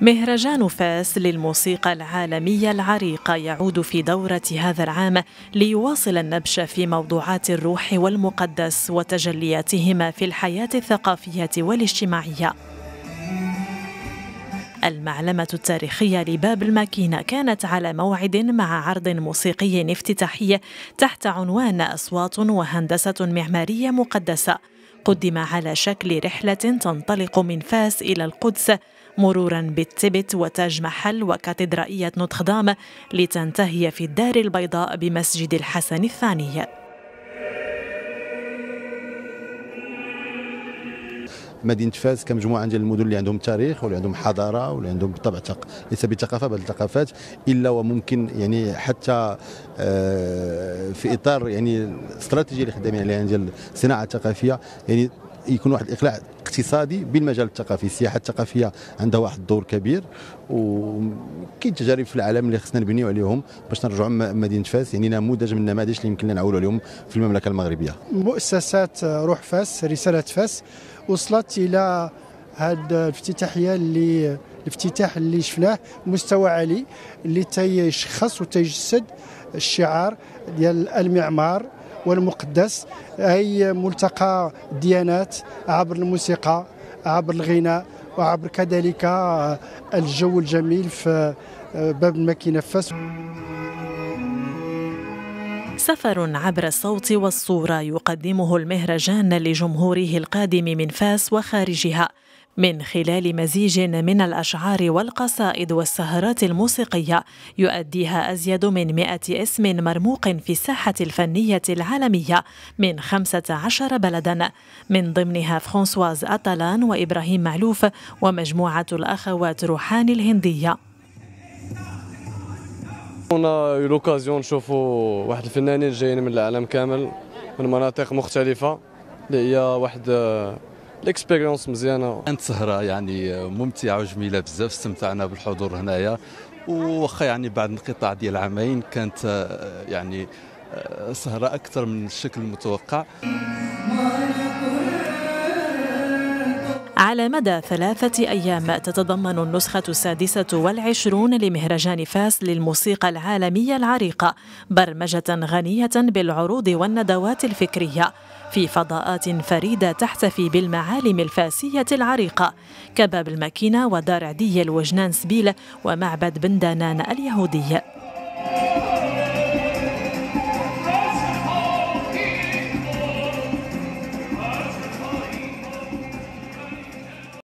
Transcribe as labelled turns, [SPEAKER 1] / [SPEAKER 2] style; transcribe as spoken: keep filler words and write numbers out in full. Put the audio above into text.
[SPEAKER 1] مهرجان فاس للموسيقى العالمية العريقة يعود في دورة هذا العام ليواصل النبش في موضوعات الروح والمقدس وتجلياتهما في الحياة الثقافية والاجتماعية. المعلمة التاريخية لباب الماكينة كانت على موعد مع عرض موسيقي افتتاحي تحت عنوان أصوات وهندسة معمارية مقدسة، قدم على شكل رحلة تنطلق من فاس إلى القدس مرورا بالتبت وتاج محل وكاتدرائية نوتردام لتنتهي في الدار البيضاء بمسجد الحسن الثاني.
[SPEAKER 2] مدينة فاس كمجموعة ديال المدن اللي عندهم تاريخ واللي عندهم حضارة واللي عندهم بالطبع تق... ليس بثقافة بل ثقافات، إلا وممكن يعني حتى في إطار يعني الاستراتيجية اللي خدامين عليها ديال الصناعة الثقافية، يعني يكون واحد الإقلاع اقتصادي بالمجال الثقافي. السياحة الثقافية عندها واحد الدور كبير، وكاين تجارب في العالم اللي خصنا نبنيو عليهم باش نرجعوا مدينة فاس يعني نموذج من النماذج اللي يمكن نعولوا عليهم في المملكة المغربية.
[SPEAKER 3] مؤسسات روح فاس، رسالة فاس، وصلت إلى هذه الافتتاحية اللي الافتتاح اللي شفناه مستوى عالي اللي تيشخص وتيجسد الشعار ديال المعمار والمقدس، أي ملتقى ديانات عبر الموسيقى، عبر الغناء، وعبر كذلك الجو الجميل في باب الماكينة فاس.
[SPEAKER 1] سفر عبر الصوت والصورة يقدمه المهرجان لجمهوره القادم من فاس وخارجها من خلال مزيج من الأشعار والقصائد والسهرات الموسيقية يؤديها أزيد من مئة اسم مرموق في الساحة الفنية العالمية من خمسة عشر بلداً، من ضمنها فرانسواز أتالان وإبراهيم معلوف ومجموعة الأخوات روحان الهندية.
[SPEAKER 4] هنا لوكازيون نشوفوا واحد الفنانين جايين من العالم كامل من مناطق مختلفة اللي هي واحد الاكسبيريونس مزيانه.
[SPEAKER 5] كانت سهره يعني ممتعه وجميله بزاف، استمتعنا بالحضور هنايا، وخا يعني بعد انقطاع ديال عامين كانت يعني سهره اكثر من الشكل المتوقع.
[SPEAKER 1] على مدى ثلاثة أيام تتضمن النسخة السادسة والعشرون لمهرجان فاس للموسيقى العالمية العريقة برمجة غنية بالعروض والندوات الفكرية في فضاءات فريدة تحتفي بالمعالم الفاسية العريقة كباب الماكينة ودار عدي الوجنان سبيل ومعبد بندانان اليهودي.